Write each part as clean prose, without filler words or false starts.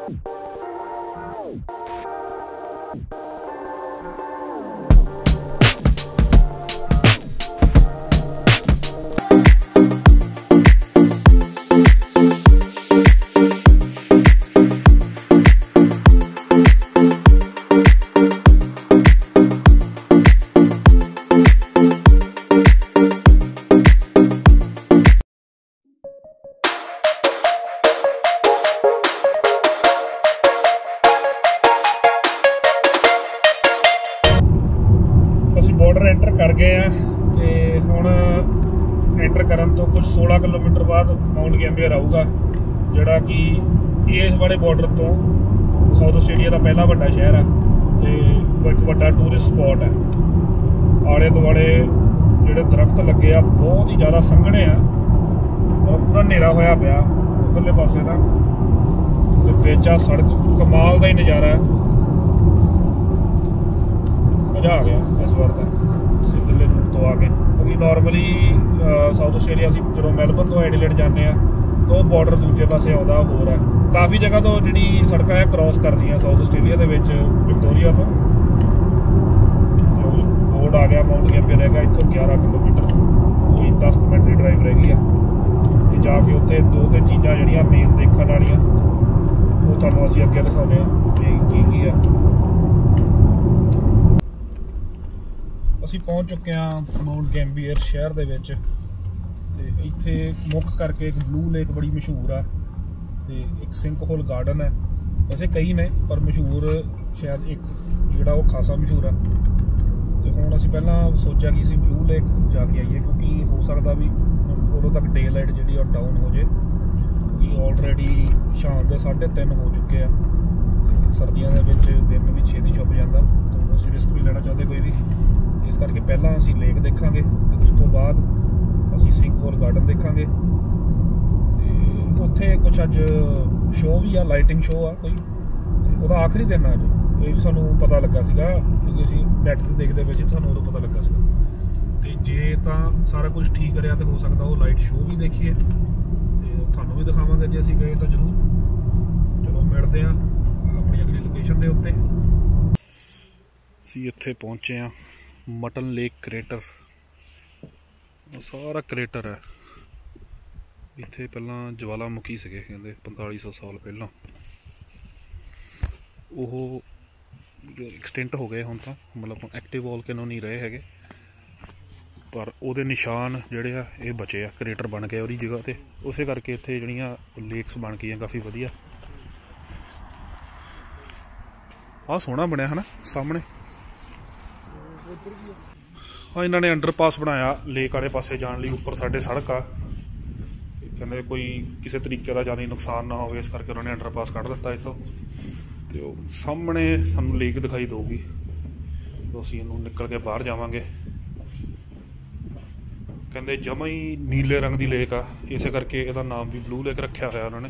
Border enter कर गए हैं तो हुण एंटर करन तो कुछ 16 किलोमीटर बाद माउंट गैम्बियर आऊगा, जिहड़ा कि इस वाले बॉर्डर तो साउथ आस्ट्रेलिया का पहला वड्डा शहर है तो एक वड्डा टूरिस्ट स्पॉट है। आले दुआले जिहड़े दरख्त लगे आ बहुत ही ज़्यादा संघने आ और पूरा हनेरा होया पिया उधरले पासे का ते विच आ सड़क कमाल का ही नज़ारा है, मज़ा आ गया इस बार दिल्ली तो आके। क्योंकि नॉर्मली साउथ आस्ट्रेलिया असीं जो मैलबर्न तो एडिलेड जाते हैं तो बॉर्डर दूजे पासे आता होर है, काफ़ी जगह तो जी सड़क है क्रॉस करनियाँ साउथ आस्ट्रेलिया के विक्टोरिया तो बोर्ड आ गया माउंट गैम्बियर रहेगा इतों 11 किलोमीटर, कोई 10 मिनट की ड्राइव रह गई है। तो जाके उत्थे 2-3 चीज़ां जिहड़ियां मेन देखने वालियां वो तुहानूं असीं अगे दिखाउने आ की है। ਅਸੀਂ पहुँच चुके हैं माउंट गैम्बियर शहर ਦੇ ਵਿੱਚ ਤੇ ਇੱਥੇ ਮੁੱਖ ਕਰਕੇ ਇੱਕ ਬਲੂ ਲੇਕ ਬੜੀ ਮਸ਼ਹੂਰ ਆ ਤੇ ਇੱਕ ਸਿੰਕ ਹੋਲ ਗਾਰਡਨ ਹੈ, ਵੈਸੇ ਕਈ ਨੇ ਪਰ ਮਸ਼ਹੂਰ ਸ਼ਾਇਦ ਇੱਕ ਜਿਹੜਾ ਉਹ ਖਾਸਾ ਮਸ਼ਹੂਰ ਆ। ਤੇ ਹੁਣ ਅਸੀਂ ਪਹਿਲਾਂ ਸੋਚਿਆ ਕਿ ਅਸੀਂ ਬਲੂ ਲੇਕ ਜਾ ਕੇ ਆਈਏ ਕਿਉਂਕਿ ਹੋ ਸਕਦਾ ਵੀ ਉਦੋਂ ਤੱਕ ਡੇ ਲਾਈਟ ਜਿਹੜੀ ਉਹ ਡਾਊਨ ਹੋ ਜੇ, ਕਿਉਂਕਿ ਆਲਰੇਡੀ ਸ਼ਾਮ ਦੇ 3:30 ਹੋ ਚੁੱਕੇ ਆ ਤੇ ਸਰਦੀਆਂ ਦੇ ਵਿੱਚ ਦਿਨ ਵੀ ਛੇਤੀ ਛੁਪ ਜਾਂਦਾ ਤਾਂ ਅਸੀਂ ਰਿਸਕ ਵੀ ਲੈਣਾ ਚਾਹੁੰਦੇ ਕੋਈ ਵੀ, इस करके पहला असी लेक देखांगे तो उस तो बाद असी सिंक होल गार्डन देखांगे। उत्थे कुछ अज शो भी आ, लाइटिंग शो आ कोई, वह आखिरी दिन अज ये भी सानू पता लगा सीगा क्योंकि असी नैट ते देखते पे सानू उदों पता लगा सीगा। ते जे तां सारा कुछ ठीक रहा तो हो सकता वो लाइट शो भी देखिए तो थानू भी दिखावांगे जे असी गए तो जरूर। चलो मिलते हैं अपनी अगली लोकेशन के उत्ते। असी इत्थे पहुंचे हैं मटन लेक क्रेटर, सारा क्रेटर है। इत्थे पहला ज्वालामुखी सीगे कहंदे 4500 साल पहला, वो जो एक्सटेंट हो गए हुण तां मतलब एक्टिव वोल्केनो नहीं रहे हैगे, पर उहदे निशान जिहड़े आ ये बचे आ, क्रेटर बन गए उहदी जगह ते, उसे करके इत्थे जिहड़ियां लेक्स बन गई काफ़ी वधिया। आ सोहना बनया है ना सामने। हाँ इन्होंने अंडरपास बनाया लेक वाले पासे जाने लिए, उपर साढ़े सड़क आ, कहते कोई किसी तरीके का ज़्यादा नुकसान ना हो, इस करके उन्होंने अंडरपास कढ़ दिता इतों। तो सामने सानू लेक दिखाई देगी तो असीं इहनूं निकल के बाहर जावांगे। कहते जमा ही नीले रंग की लेक आ, इस करके इसदा नाम भी ब्लू लेक रखा होया उन्होंने।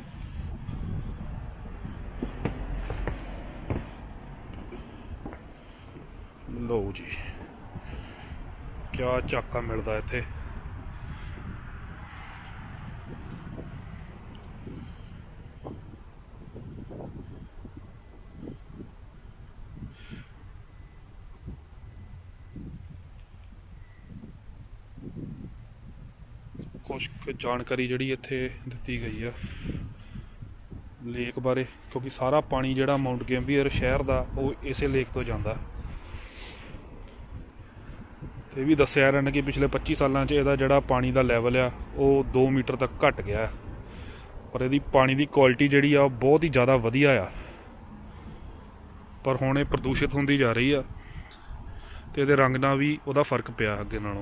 लो जी क्या झाका मिलता इत्थे। कुछ जानकारी जिहड़ी इत्थे दित्ती गई है लेक बारे, क्योंकि सारा पानी जिहड़ा माउंट गैम्बियर शहर दा वो इसे लेक तो जांदा। ये भी दस्सिया रहा कि पिछले 25 सालों इहदा जिहड़ा पानी का लैवल आ वो 2 मीटर तक घट गया है, पर इहदी पानी की क्वालिटी जिहड़ी आ बहुत ही ज़्यादा वधिया आ, पर हुण ये प्रदूषित होंदी जा रही है तो इहदे रंग नाल भी उहदा फर्क पिया अगे नालों।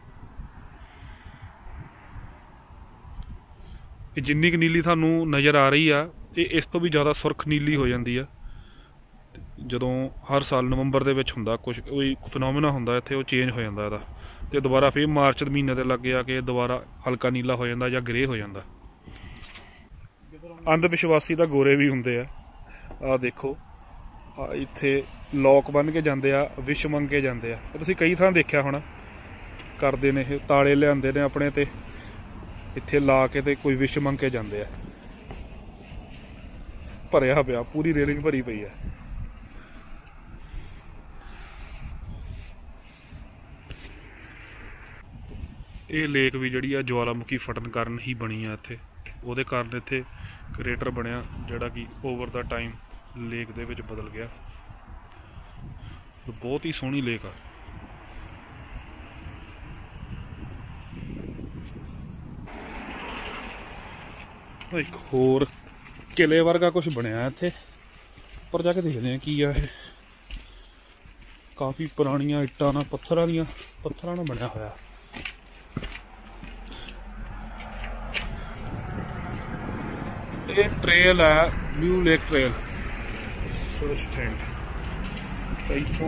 जिन्नी क नीली थानू नज़र आ रही है ये इस तो भी ज़्यादा सुरख नीली हो जाती है ਜਦੋਂ हर साल नवंबर ਦੇ ਵਿੱਚ ਹੁੰਦਾ ਕੁਝ ਕੋਈ ਫਿਨੋਮੀਨਾ ਹੁੰਦਾ ਇੱਥੇ, ਉਹ ਚੇਂਜ ਹੋ ਜਾਂਦਾ ਇਹਦਾ ਤੇ ਦੁਬਾਰਾ ਫਿਰ ਮਾਰਚ ਦੇ ਮਹੀਨੇ ਦੇ ਲੱਗੇ ਆ ਕੇ ਦੁਬਾਰਾ ਹਲਕਾ ਨੀਲਾ ਹੋ ਜਾਂਦਾ ਜਾਂ ਗ੍ਰੇ ਹੋ ਜਾਂਦਾ। ਅੰਧ ਵਿਸ਼ਵਾਸੀ ਤਾਂ ਗੋਰੇ ਵੀ ਹੁੰਦੇ ਆ, ਆਹ ਦੇਖੋ ਆ ਇੱਥੇ ਲੋਕ ਬੰਨ ਕੇ ਜਾਂਦੇ ਆ, ਵਿਸ਼ ਮੰਗ ਕੇ ਜਾਂਦੇ ਆ, ਤੁਸੀਂ ਕਈ ਥਾਂ ਦੇਖਿਆ ਹੋਣਾ ਕਰਦੇ ਨੇ, ਇਹ ਤਾਲੇ ਲਿਆਂਦੇ ਨੇ ਆਪਣੇ ਤੇ ਇੱਥੇ ਲਾ ਕੇ ਤੇ ਕੋਈ ਵਿਸ਼ ਮੰਗ ਕੇ ਜਾਂਦੇ ਆ। भरिया पिया, पूरी रेलिंग भरी पई है। ये लेक भी जी ज्वालामुखी फटन कारण ही बनी है इत्थे, ਉਹਦੇ कारण इत्थे क्रेटर बनया जिहड़ा कि ओवर द टाइम लेक दे विच बदल गया। तो बहुत ही सोहनी लेक आ। एक होर किले वर्गा कुछ बनया इत्थे, उपर जाके देखते हैं की है। काफ़ी पुरानिया इट्टां नाल पत्थरां नाल बनया होया। ये ट्रेल है ब्लू लेक ट्रेल स्टैंड। इतों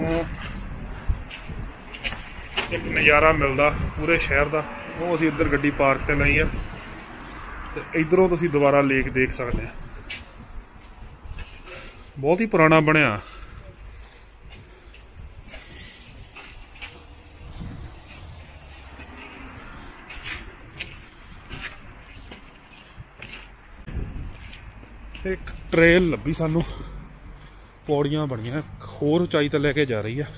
एक नज़ारा मिलता पूरे शहर का, वो असीं इधर गड्डी पार्क ते लाई है, तो इधरों तुसीं दोबारा लेक देख सकते हैं। बहुत ही पुराना बनया। एक ट्रेल लभी सानू, पौड़ियां बनिया होर उचाई ते लेके जा रही है।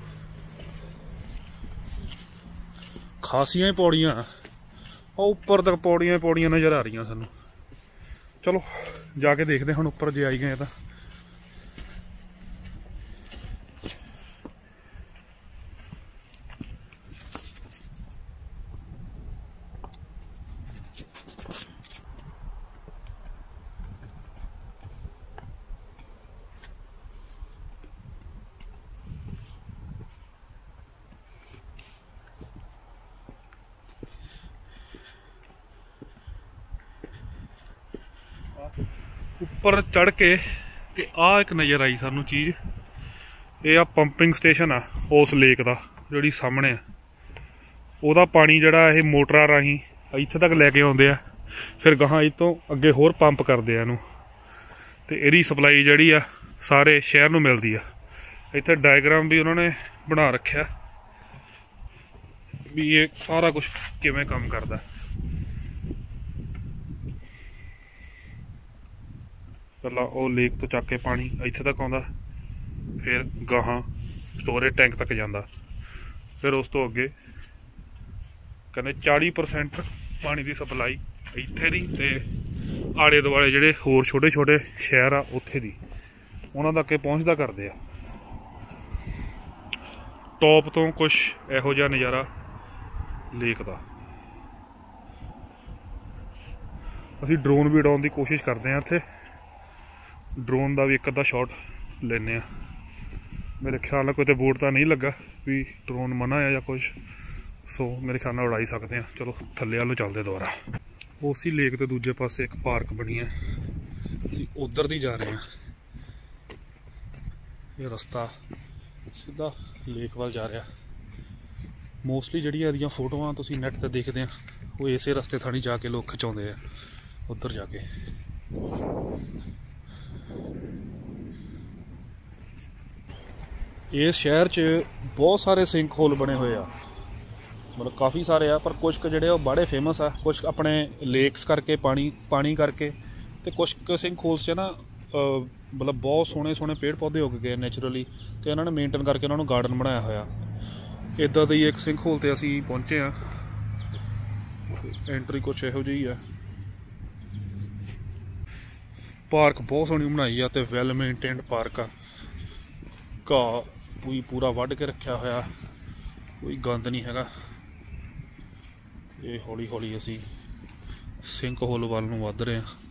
खासियां पौड़ियां, उपर तक पौड़ियां पौड़ियां नज़र आ रही सानू। चलो जाके देखते हैं उपर जे आई गए तो। उपर चढ़ के ते आ एक नज़र आई सानू चीज़। ये आ पंपिंग स्टेशन आ उस लेक का जी सामने, वह पानी जड़ा ये मोटरां राही इत्थे तक लैके आउंदे आ, फिर गाहां इस तो अगे होर पंप करदे आ इहनूं, ते इहदी सप्लाई जिहड़ी आ सारे शहर नूं मिलदी आ। इत्थे डायग्राम भी उन्होंने बना रखिया भी ये सारा कुछ किवें काम करदा। पहला वो लेक तो चक के पानी इत्थे तक आउंदा, फिर गाहां स्टोरेज टैंक तक जांदा, फिर उस तो अगे कहते 40% पानी की सप्लाई इत्थे दी ते आले दुआले जिहड़े होर छोटे छोटे शहर आ उत्थे दी उन्हां तक पहुंचदा करदे आ। टॉप तो कुछ इहो जिहा नज़ारा लेक दा। असीं ड्रोन भी उड़ाउण दी कोशिश करते हैं इत्थे, ड्रोन का भी एक अद्धा शॉट लेने। मेरे ख्याल में कोई तो बोर्ड तो नहीं लगा भी ड्रोन मना है या कुछ, सो मेरे ख्याल में उड़ाई सकते हैं। चलो थल्ले वालों चलते दोबारा। उसी लेक के दूजे पासे एक पार्क बनी है, असीं उधर दी जा रहे हैं। ये रस्ता सीधा लेक वाल जा रहा। मोस्टली जिहड़ियां इहदियां फोटोआं तुसीं नैट ते देखदे आ वो इसे रस्ते थाणी जाके लोग खिचाउंदे आ उधर जाके। इस शहर च बहुत सारे सिंक होल बने हुए आ, मतलब काफ़ी सारे आ, पर कुछ जो बड़े फेमस आ, कुछ अपने लेक्स करके पानी करके, तो कुछ सिंक होल्स च ना मतलब बहुत सोहने सोहने पेड़ पौधे उग गए नैचुरली, तो इन्होंने मेनटेन करके उन्होंने गार्डन बनाया होया। इदा दी एक सिंक होल ते असीं पहुंचे हाँ। एंट्री कुछ इहो जी है। पार्क बहुत सोहनी बनाई आ ते वैल मेनटेन्ड पार्क आ। घाह पूरा वढ़ के रखा होया, कोई गंद नहीं हैगा। ये हौली हौली असीं सिंक होल वाल नूं वध रहे हैं।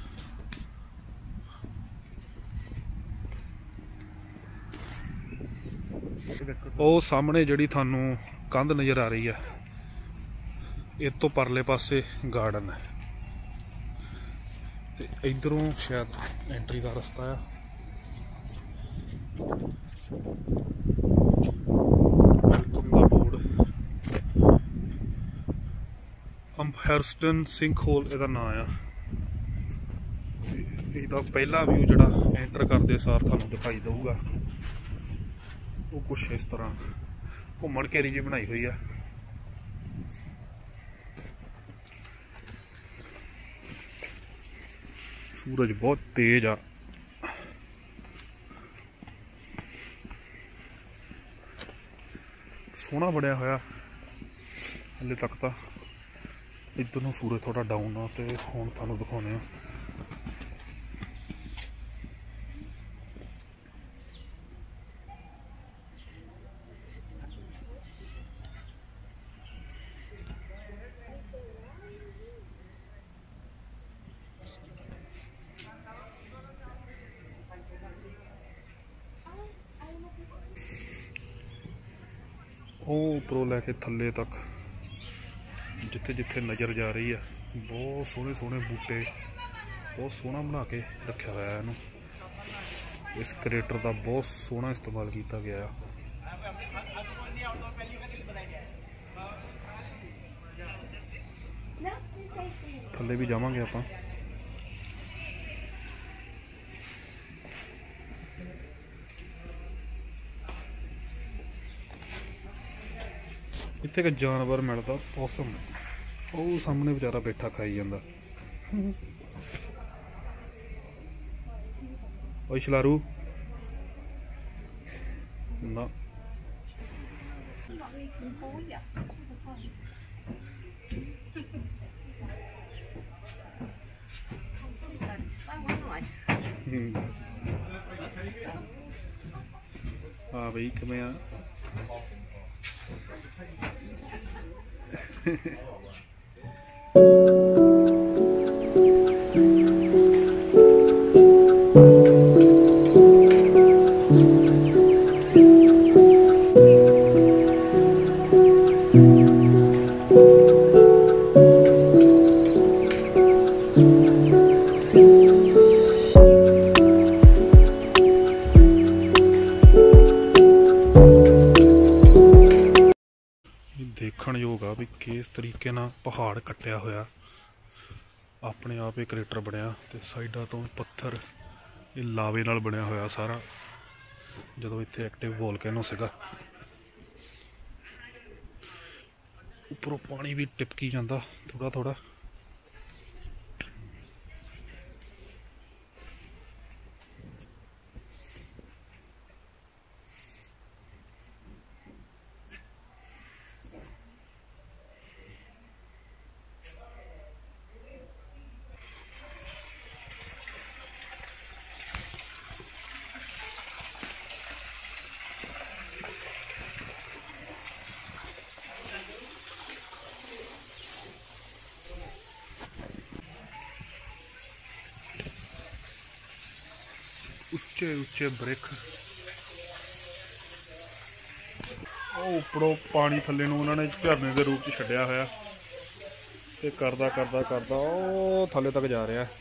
ਉਹ सामने जिहड़ी थानू कंध नज़र आ रही है, इस तो परले पासे गार्डन है, ते इधरों शायद एंट्री का रास्ता है। वेलकम दा बोर्ड। अम्बहरस्टन सिंक होल इहदा नाम है। इसका पहला व्यू जिहड़ा एंटर करते सार थानू दिखाई दूगा, वो कुछ इस तरह घूमन घेरी जी बनाई हुई है। सूरज बहुत तेज आ, सोहना बनया होया। हले तक तो इधर नूं सूरज थोड़ा डाउन आ ते हुण तुहानूं दिखाउने आ। उपरों लैके थल्ले तक जिथे जिथे नज़र जा रही है बहुत सोहने सोहने बूटे बहुत सोहना बना के रखा हुआ है। इस क्रेटर का बहुत सोहना इस्तेमाल किया गया। थल्ले भी जावांगे आपां। इत्थे एक जानवर मिलता पॉसम, वो सामने बेचारा बैठा खाई जांदा। ओए छलारू ना हाँ भाई किवें आ? देखण योग आ भी किस तरीके नाल पहाड़ कट्टिया होया अपने आप ही क्रेटर बनया ते साइडा तो पत्थर ये लावे नाल बनया होया सारा। जदों इत्थे एक्टिव वोल्केनो सीगा उपरों पानी भी टिपकी जांदा थोड़ा थोड़ा। उच्चे उच्चे ब्रिक उपरों पानी थल्ले नूं उन्होंने झरने के रूप च छड्डिया होया ते करदा करदा करदा ओ थल्ले तक जा रहा है।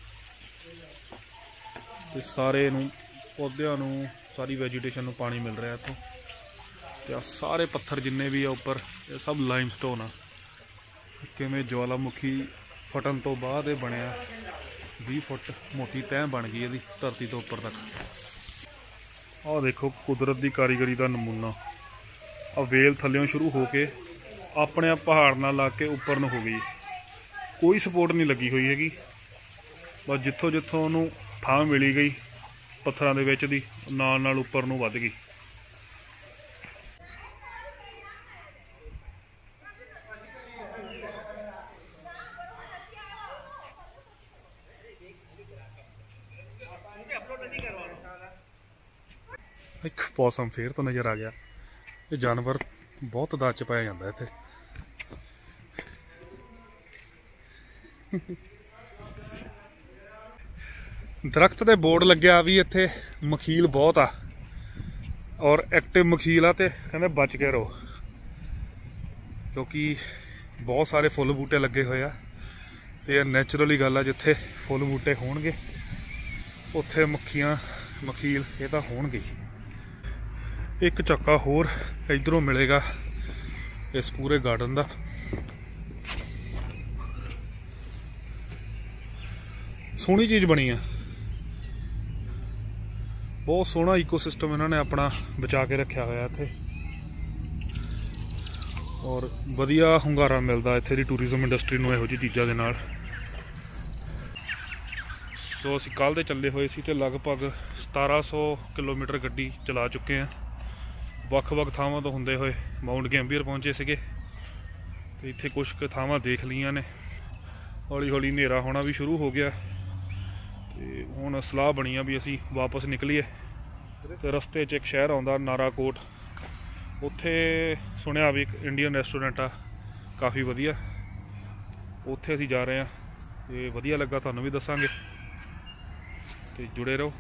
ते सारे नूं पौधिਆਂ नूं सारी वैजीटेशन नूं पानी मिल रहा इत्थों। ते आ सारे पत्थर जिन्ने भी आ उपर ये सब लाइमस्टोन आ। किवें ज्वालामुखी फटन तो बाद ये बनया 20 फुट मोटी तह बन गई इसकी धरती तो उपर तक। आ देखो कुदरत की कारीगरी का नमूना। आ वेल थल्लों शुरू होके अपने आप पहाड़ नाल ला के उपर न हो गई। कोई सपोर्ट नहीं लगी हुई हैगी, बस जिथों जिथों उन्हों थां मिली गई पत्थरां दे विच दी नाल नाल उपर नूं वध गई। एक पॉसम फिर तो नज़र आ गया। ये जानवर बहुत तादाद च पाया जाता है इत्थे। दरख्त दे बोर्ड लग्या भी इत्थे मखील बहुत आ और एक्टिव मखील आ ते कहंदे बच के रहो, क्योंकि बहुत सारे फुल बूटे लगे हुए आ। ये नैचुरली गल आ, जिथे फुल बूटे होणगे उत्थे मक्खियां मखील ये तो होणगे। एक चक्का होर इधरों मिलेगा इस पूरे गार्डन का। सोहनी चीज़ बनी है, बहुत सोहना इकोसिस्टम इन्होंने अपना बचा के रखा हुआ इत्थे और वधिया हुंगारा मिलता इत्थे दी टूरिज्म इंडस्ट्री नूं इहो जी चीज़ां दे नाल। तो असीं कल दे चले हुए सी ते लगभग 1700 किलोमीटर गड्डी चला चुके हैं ਵੱਖ-ਵੱਖ ਥਾਵਾਂ ਤੋਂ ਹੁੰਦੇ ਹੋਏ ਮਾਊਂਟ ਗੈਂਬੀਅਰ ਪਹੁੰਚੇ ਸੀਗੇ ਤੇ ਇੱਥੇ ਕੁਝ ਕੁ ਥਾਵਾਂ ਦੇਖ ਲਈਆਂ ਨੇ। ਹੌਲੀ ਹੌਲੀ ਹਨੇਰਾ ਹੋਣਾ ਵੀ ਸ਼ੁਰੂ ਹੋ ਗਿਆ ਤੇ ਹੁਣ ਸਲਾਹ ਬਣੀ ਆ ਵੀ ਅਸੀਂ ਵਾਪਸ ਨਿਕਲੀਏ। ਤੇ ਰਸਤੇ 'ਚ ਇੱਕ ਸ਼ਹਿਰ ਆਉਂਦਾ ਨਾਰਾਕੋਟ, ਉੱਥੇ ਸੁਣਿਆ ਵੀ ਇੱਕ ਇੰਡੀਅਨ ਰੈਸਟੋਰੈਂਟ ਆ ਕਾਫੀ ਵਧੀਆ, ਉੱਥੇ ਅਸੀਂ ਜਾ ਰਹੇ ਹਾਂ ਤੇ ਵਧੀਆ ਲੱਗਾ ਤੁਹਾਨੂੰ ਵੀ ਦੱਸਾਂਗੇ ਤੇ ਜੁੜੇ ਰਹੋ।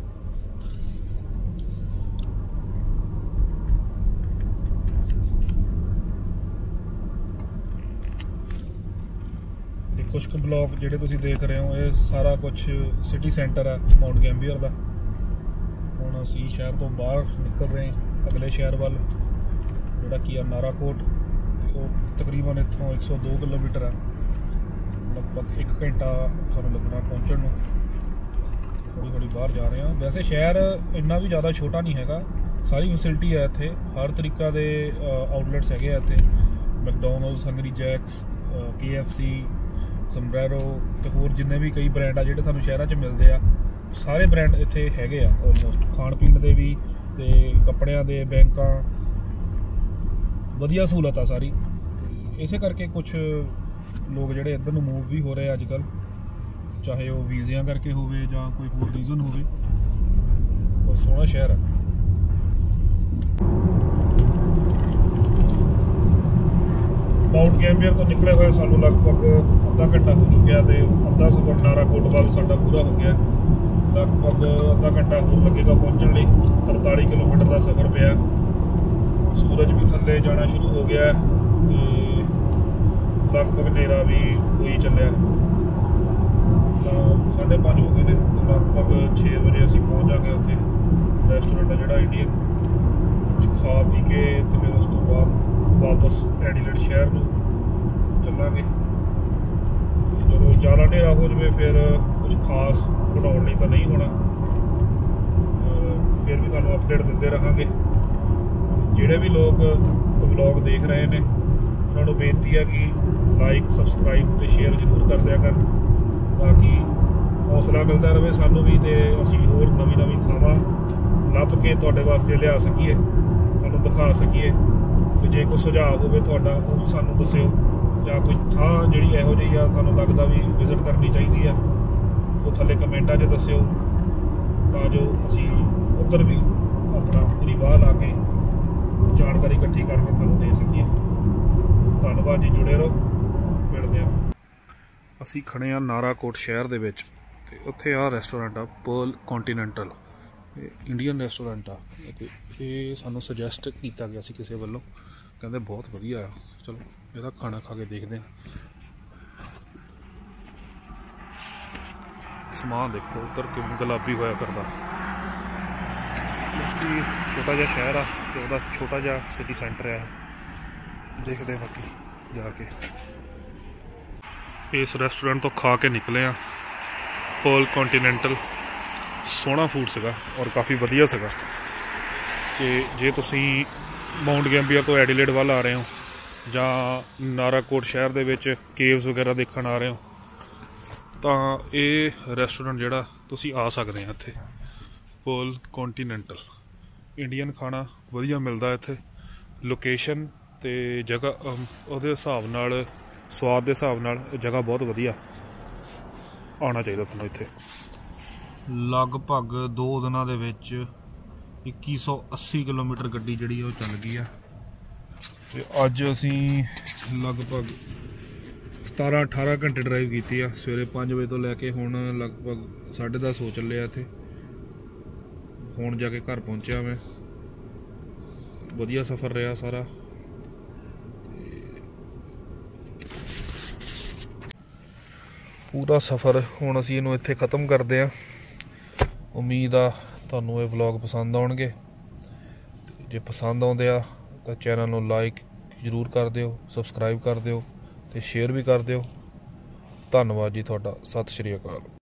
ਕੁਛ ਕੁ ਬਲੌਕ ਜਿਹੜੇ ਤੁਸੀਂ ਦੇਖ ਰਹੇ ਹੋ ਇਹ ਸਾਰਾ ਕੁਝ ਸਿਟੀ ਸੈਂਟਰ ਹੈ ਮਾਊਂਟ ਗੈਂਬੀਅਰ ਦਾ। ਹੁਣ ਅਸੀਂ ਸ਼ਹਿਰ ਤੋਂ ਬਾਹਰ ਨਿਕਲ ਰਹੇ ਹਾਂ ਅਗਲੇ ਸ਼ਹਿਰ ਵੱਲ ਜਿਹੜਾ ਕੀ ਆ ਨਾਰਾਕੋਟ, ਤੇ ਉਹ ਤਕਰੀਬਨ ਇੱਥੋਂ 102 ਕਿਲੋਮੀਟਰ ਹੈ, ਲਗਭਗ 1 ਘੰਟਾ ਸਾਨੂੰ ਲੱਗਣਾ ਪਹੁੰਚਣ ਨੂੰ। ਹੌਲੀ ਹੌਲੀ ਬਾਹਰ ਜਾ ਰਹੇ ਹਾਂ। ਵੈਸੇ ਸ਼ਹਿਰ ਇੰਨਾ ਵੀ ਜ਼ਿਆਦਾ ਛੋਟਾ ਨਹੀਂ ਹੈਗਾ, ਸਾਰੀ ਫੈਸਿਲਿਟੀ ਹੈ ਇੱਥੇ, ਹਰ ਤਰੀਕਾ ਦੇ ਆਊਟਲੈਟਸ ਹੈਗੇ ਆ ਇੱਥੇ, McDonald's, Hungry Jack's, KFC, Sombrero ਤੇ ਹੋਰ ਜਿੰਨੇ ਵੀ ਕਈ ਬ੍ਰਾਂਡ ਆ ਜਿਹੜੇ ਤੁਹਾਨੂੰ ਸ਼ਹਿਰਾਂ 'ਚ ਮਿਲਦੇ ਆ, ਸਾਰੇ ਬ੍ਰਾਂਡ ਇੱਥੇ ਹੈਗੇ ਆ ਆਲਮੋਸਟ। ਖਾਣ ਪੀਣ ਦੇ ਵੀ ਤੇ ਕੱਪੜਿਆਂ ਦੇ, ਬੈਂਕਾਂ, ਵਧੀਆ ਸਹੂਲਤ ਆ ਸਾਰੀ। ਤੇ ਇਸੇ ਕਰਕੇ ਕੁਝ ਲੋਕ ਜਿਹੜੇ ਇੱਧਰ ਨੂੰ ਮੂਵ ਵੀ ਹੋ ਰਹੇ ਅੱਜ ਕੱਲ੍ਹ, ਚਾਹੇ ਉਹ ਵੀਜ਼ਿਆਂ ਕਰਕੇ ਹੋਵੇ ਜਾਂ ਕੋਈ ਹੋਰ ਰੀਜ਼ਨ ਹੋਵੇ। ਬਹੁਤ ਸੋਹਣਾ ਸ਼ਹਿਰ ਆ। ਮਾਊਂਟ ਗੈਂਬੀਅਰ ਤੋਂ ਨਿਕਲੇ ਹੋਏ ਸਾਨੂੰ ਲਗਭਗ ਅੱਧਾ ਘੰਟਾ ਹੋ ਚੁੱਕਿਆ ਤੇ ਅੱਧਾ ਸਫ਼ਰ ਨਾਰਾਕੋਟ ਵੱਲ ਸਾਡਾ ਪੂਰਾ ਹੋ ਗਿਆ। ਲਗਭਗ ਅੱਧਾ ਘੰਟਾ ਹੋਰ ਲੱਗੇਗਾ ਪਹੁੰਚਣ ਲਈ। 43 ਕਿਲੋਮੀਟਰ ਦਾ ਸਫ਼ਰ ਪਿਆ। ਸੂਰਜ ਵੀ ਥੱਲੇ ਜਾਣਾ ਸ਼ੁਰੂ ਹੋ ਗਿਆ ਤੇ ਲਗਭਗ ਹਨੇਰਾ ਵੀ ਹੋਈ ਚੱਲਿਆ। 5:30 ਹੋ ਗਏ ਨੇ, ਲਗਭਗ 6 ਵਜੇ ਅਸੀਂ ਪਹੁੰਚ ਜਾਵਾਂਗੇ ਉੱਥੇ ਰੈਸਟੋਰੈਂਟ ਆ ਜਿਹੜਾ ਇੰਡੀਅਨ। ਖਾ ਪੀ ਕੇ ਤੇ ਫਿਰ ਉਸ ਤੋਂ ਬਾਅਦ ਵਾਪਸ ਐਡੀਲੇਡ ਸ਼ਹਿਰ ਨੂੰ ਚੱਲਾਂਗੇ। ਜਦੋਂ ਜ਼ਿਆਦਾ ਹਨੇਰਾ ਹੋ ਜਾਵੇ ਫਿਰ ਕੁਝ ਖਾਸ ਬਣਾਉਣ ਲਈ ਤਾਂ ਨਹੀਂ ਹੋਣਾ, ਫਿਰ ਵੀ ਤੁਹਾਨੂੰ ਅਪਡੇਟ ਦਿੰਦੇ ਰਹਾਂਗੇ। ਜਿਹੜੇ ਵੀ ਲੋਕ ਵਲੌਗ ਦੇਖ ਰਹੇ ਨੇ ਉਹਨਾਂ ਨੂੰ ਬੇਨਤੀ ਹੈ ਕਿ ਲਾਈਕ, ਸਬਸਕ੍ਰਾਈਬ ਤੇ ਸ਼ੇਅਰ ਜ਼ਰੂਰ ਕਰ ਦਿਆ ਕਰਨ, ਤਾਂ ਕਿ ਹੌਸਲਾ ਮਿਲਦਾ ਰਹੇ ਸਾਨੂੰ ਵੀ ਤੇ ਅਸੀਂ ਹੋਰ ਨਵੀਂ ਥਾਵਾਂ ਲੱਭ ਕੇ ਤੁਹਾਡੇ ਵਾਸਤੇ ਲਿਆ ਸਕੀਏ, ਤੁਹਾਨੂੰ ਦਿਖਾ ਸਕੀਏ। ਤੇ ਜੇ ਕੋਈ ਸੁਝਾਅ ਹੋਵੇ ਤੁਹਾਡਾ ਉਹ ਵੀ ਸਾਨੂੰ ਦੱਸਿਓ, ਜਾਂ ਕੋਈ ਥਾਂ ਜਿਹੜੀ ਇਹੋ ਜਿਹੀ ਆ ਤੁਹਾਨੂੰ ਲੱਗਦਾ ਵੀ ਵਿਜ਼ਿਟ ਕਰਨੀ ਚਾਹੀਦੀ ਆ ਉਹ ਥੱਲੇ ਕਮੈਂਟਾਂ 'ਚ ਦੱਸਿਓ, ਤਾਂ ਜੋ ਅਸੀਂ ਉੱਧਰ ਵੀ ਆਪਣਾ ਪੂਰੀ ਵਾਹ ਲਾ ਕੇ ਜਾਣਕਾਰੀ ਇਕੱਠੀ ਕਰਕੇ ਤੁਹਾਨੂੰ ਦੇ ਸਕੀਏ। ਧੰਨਵਾਦ ਜੀ, ਜੁੜੇ ਰਹੋ, ਮਿਲਦੇ ਹਾਂ। ਅਸੀਂ ਖੜੇ ਹਾਂ ਨਾਰਾਕੋਟ ਸ਼ਹਿਰ ਦੇ ਵਿੱਚ ਤੇ ਉੱਥੇ ਆਹ ਰੈਸਟੋਰੈਂਟ ਆ ਪਰਲ ਕੰਟੀਨੈਂਟਲ, ਇੰਡੀਅਨ ਰੈਸਟੋਰੈਂਟ ਆ ਤੇ ਇਹ ਸਾਨੂੰ ਸੁਜੈਸਟ ਕੀਤਾ ਗਿਆ ਸੀ ਕਿਸੇ ਵੱਲੋਂ, ਕਹਿੰਦੇ ਬਹੁਤ ਵਧੀਆ ਆ। ਚਲੋ ਇਹਦਾ ਖਾਣਾ ਖਾ ਕੇ ਦੇਖਦੇ ਹਾਂ। ਸਮਾਨ ਦੇਖੋ ਉੱਧਰ ਕਿਵੇਂ ਗੁਲਾਬੀ ਹੋਇਆ ਫਿਰਦਾ। ਬਾਕੀ ਛੋਟਾ ਜਿਹਾ ਸ਼ਹਿਰ ਆ ਤੇ ਉਹਦਾ ਛੋਟਾ ਜਿਹਾ ਸਿਟੀ ਸੈਂਟਰ ਆ, ਦੇਖਦੇ ਬਾਕੀ ਜਾ ਕੇ। ਇਸ ਰੈਸਟੋਰੈਂਟ ਤੋਂ ਖਾ ਕੇ ਨਿਕਲੇ ਆ ਪਰਲ ਕੰਟੀਨੈਂਟਲ। ਸੋਹਣਾ ਫੂਡ ਸੀਗਾ ਔਰ ਕਾਫੀ ਵਧੀਆ ਸੀਗਾ। ਤੇ ਜੇ ਤੁਸੀਂ ਮਾਊਂਟ ਗੈਂਬੀਅਰ ਤੋਂ ਐਡੀਲੇਡ ਵੱਲ ਆ ਰਹੇ ਹੋ ਜਾਂ ਨਾਰਾਕੋਟ ਸ਼ਹਿਰ ਦੇ ਵਿੱਚ ਕੇਵਸ ਵਗੈਰਾ ਦੇਖਣ ਆ ਰਹੇ ਹੋ ਤਾਂ ਇਹ ਰੈਸਟੋਰੈਂਟ ਜਿਹੜਾ ਤੁਸੀਂ ਆ ਸਕਦੇ ਆ ਇੱਥੇ, ਪਰਲ ਕੰਟੀਨੈਂਟਲ। ਇੰਡੀਅਨ ਖਾਣਾ ਵਧੀਆ ਮਿਲਦਾ ਇੱਥੇ। ਲੋਕੇਸ਼ਨ ਤੇ ਜਗ੍ਹਾ ਉਹਦੇ ਹਿਸਾਬ ਨਾਲ, ਸਵਾਦ ਦੇ ਹਿਸਾਬ ਨਾਲ ਜਗ੍ਹਾ ਬਹੁਤ ਵਧੀਆ। ਆਉਣਾ ਚਾਹੀਦਾ ਤੁਹਾਨੂੰ ਇੱਥੇ। ਲਗਭਗ 2 ਦਿਨਾਂ ਦੇ ਵਿੱਚ 2180 ਕਿਲੋਮੀਟਰ ਗੱਡੀ ਜਿਹੜੀ ਉਹ ਚੱਲ ਗਈ ਆ। ਤੇ ਅੱਜ ਅਸੀਂ ਲਗਭਗ 17-18 ਘੰਟੇ ਡਰਾਈਵ ਕੀਤੀ ਆ। ਸਵੇਰੇ 5 ਵਜੇ ਤੋਂ ਲੈ ਕੇ ਹੁਣ ਲਗਭਗ 10:30 ਹੋ ਚੱਲੇ ਆ ਇੱਥੇ। ਹੁਣ ਜਾ ਕੇ ਘਰ ਪਹੁੰਚਿਆ ਮੈਂ। ਵਧੀਆ ਸਫ਼ਰ ਰਿਹਾ ਸਾਰਾ। ਪੂਰਾ ਸਫ਼ਰ ਹੁਣ ਅਸੀਂ ਇਹਨੂੰ ਇੱਥੇ ਖ਼ਤਮ ਕਰਦੇ ਹਾਂ। ਉਮੀਦ ਆ ਤੁਹਾਨੂੰ ਇਹ ਵਲੌਗ ਪਸੰਦ ਆਉਣਗੇ। ਜੇ ਪਸੰਦ ਆਉਂਦੇ ਆ ਤਾਂ ਚੈਨਲ ਨੂੰ ਲਾਈਕ ਜ਼ਰੂਰ ਕਰ ਦਿਓ, ਸਬਸਕ੍ਰਾਈਬ ਕਰ ਦਿਓ ਤੇ ਸ਼ੇਅਰ ਵੀ ਕਰ ਦਿਓ। ਧੰਨਵਾਦ ਜੀ ਤੁਹਾਡਾ। ਸਤਿ ਸ਼੍ਰੀ ਅਕਾਲ।